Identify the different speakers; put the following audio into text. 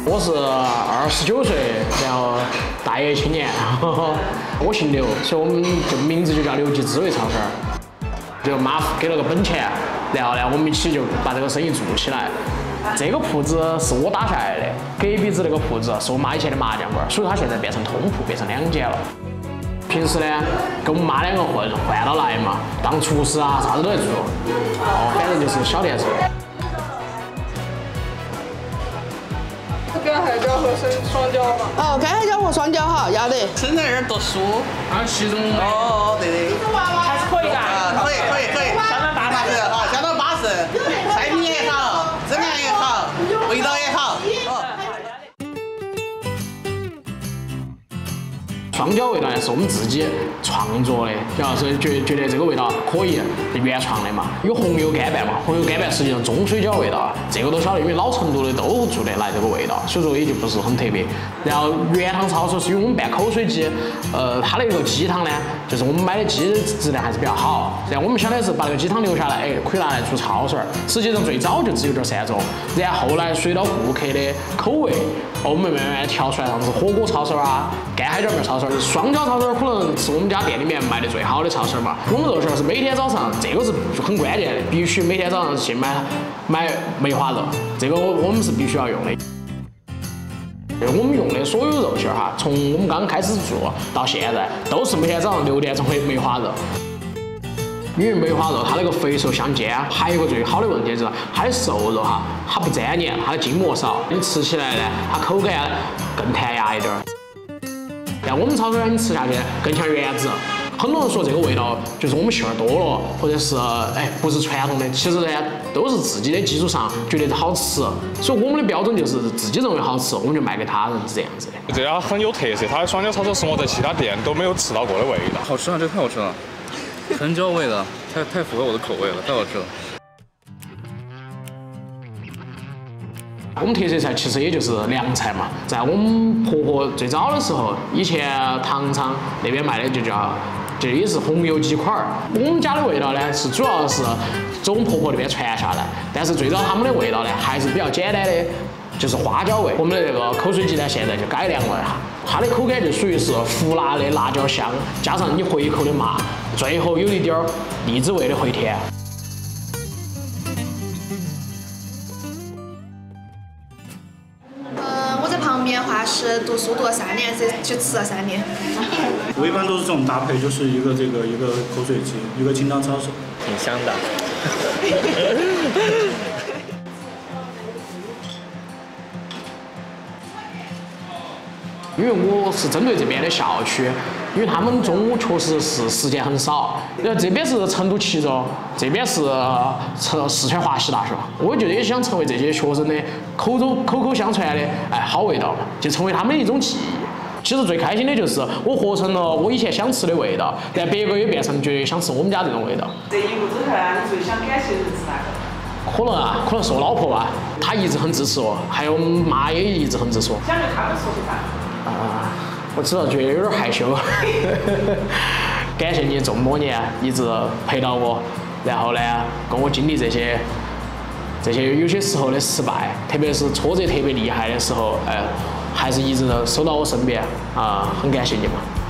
Speaker 1: 我是29岁，然后大业青年，我姓刘，所以我们就名字就叫刘记滋味超市。就妈给了个本钱，然后呢，我们一起就把这个生意做起来。这个铺子是我打下来的，隔壁子那个铺子是我妈以前的麻将馆，所以它现在变成通铺，变成2间了。平时呢，跟我们妈2个换到来嘛，当厨师啊，啥子都在做。反正就是小店子。
Speaker 2: 干海椒和双椒嘛。
Speaker 3: 哦，干海椒和双椒哈，要得。
Speaker 4: 生在那儿读书。
Speaker 1: 其中
Speaker 4: 对的。
Speaker 1: 还是可以的。
Speaker 4: 可以。相当巴适哈，相当巴适。菜品也好，质量也好，味道也好。
Speaker 1: 双椒味道呢是我们自己创作的，然后所以觉得这个味道可以，原创的嘛。有红油干拌嘛，红油干拌实际上中水饺味道，这个都晓得，因为老成都的都做得来这个味道，所以说也就不是很特别。然后原汤抄手是因为我们拌口水鸡，它那个鸡汤呢，就是我们买的鸡质量还是比较好。然后我们想的是把那个鸡汤留下来，可以拿来做抄手。实际上最早就只有点3种，然后后来随到顾客的口味，我们慢慢调出来，像是火锅抄手啊、干海椒面抄手。双椒抄手可能是我们家店里面卖的最好的抄手嘛。永肉馅是每天早上，这个是很关键的，必须每天早上去买梅花肉，这个我们是必须要用的。我们用的所有肉馅哈，从我们刚开始做到现在，都是每天早上6点钟的梅花肉。因为梅花肉它那个肥瘦相间，还有一个最好的问题就是它的瘦肉哈，它不粘黏，它的筋膜少，你吃起来呢，它口感更弹牙一点。然后我们抄手呢，你吃下去更像原汁。很多人说这个味道就是我们馅儿多了，或者是不是传统的，其实呢都是自己的基础上觉得好吃，所以我们的标准就是自己认为好吃，我们就卖给他人，是这样子的。
Speaker 5: 这家很有特色，它的双椒抄手是我在其他店都没有吃到过的味道。
Speaker 6: 好吃啊，这太好吃了，藤椒味的，太符合我的口味了，太好吃了。
Speaker 1: 我们特色菜其实也就是凉菜嘛，在我们婆婆最早的时候，以前糖厂那边卖的就也是红油鸡块儿。我们家的味道呢是主要是从婆婆那边传下来，但是最早他们的味道呢还是比较简单的，就是花椒味。我们的那个口水鸡呢现在就改良了一下，它的口感就属于是胡辣的辣椒香，加上你回口的麻，最后有一点荔枝味的回甜。
Speaker 7: 旁边话是读书读了3年，就吃了3年。
Speaker 8: 我一般都是这种搭配，就是一个口水鸡，一个清汤抄手，
Speaker 6: 挺香的。
Speaker 1: 因为我是针对这边的校区，因为他们中午确实是时间很少。这边是成都七中，这边是四川华西大学。我觉得也想成为这些学生的口口相传的好味道，就成为他们的一种记忆。其实最开心的就是我活成了我以前想吃的味道，但别个也变成觉得想吃我们家这种味道。
Speaker 2: 这一路之后啊，你最想感谢的人是哪个？
Speaker 1: 可能是我老婆吧，她一直很支持我，还有我妈也一直很支持我。
Speaker 2: 想对他们说些啥？
Speaker 1: 我知道，觉得有点害羞。感谢你这么多年一直陪到我，然后呢，跟我经历这些有些时候的失败，特别是挫折特别厉害的时候，还是一直守到我身边很感谢你们。